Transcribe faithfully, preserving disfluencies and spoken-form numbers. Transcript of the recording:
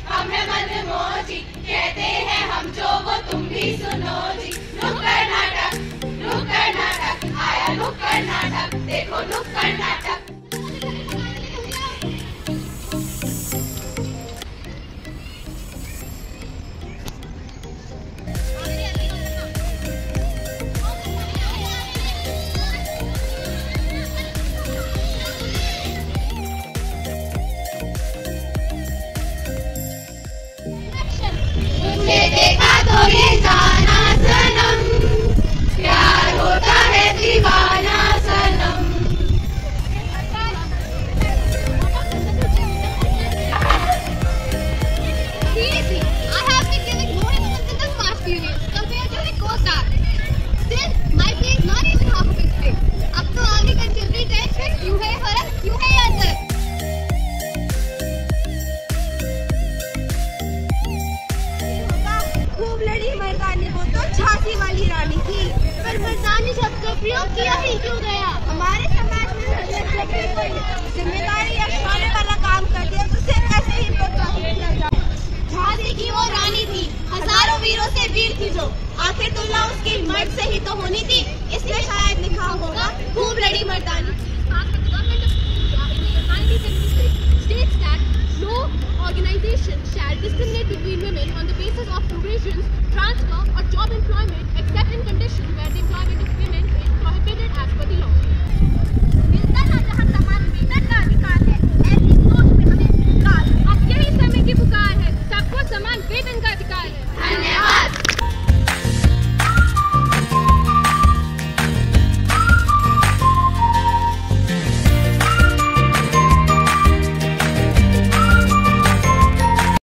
हम है मनमोजी, कहते हैं हम जो वो तुम भी सुनो जी। नुक्कड़ नाटक, नुक्कड़ नाटक, आया नुक्कड़ नाटक, देखो नुक्कड़ नाटक। देखा तो ये जाना सनम, प्यार होता है दीवाना सनम। Seriously, I have been giving more importance in this past few years compared to the co-star. Still, my pay is not even half of its pay. अब तो आगे कंसिडरी टेस्ट में क्यों है फर्क, क्यों है अंतर? खूब लड़ी मर्दानी, वो तो झांसी वाली रानी थी, पर मर्दानी शब्द का प्रयोग किया ही क्यों गया? हमारे समाज में जब भी कोई जिम्मेदारी या शौर्य वाला काम कर दिया तो उसे ऐसे ही प्रोत्साहित किया जाए। झांसी की वो रानी थी, हजारों वीरों से वीर थी जो, आखिर तुलना उसकी मर्द से ही तो होनी थी, इसलिए शायद लिखा होगा खूब लड़ी मर्दानी। States that no organization shall discriminate between women on the basis of provisions, transfer or job employment except in conditions where the employment of women is prohibited as per the law.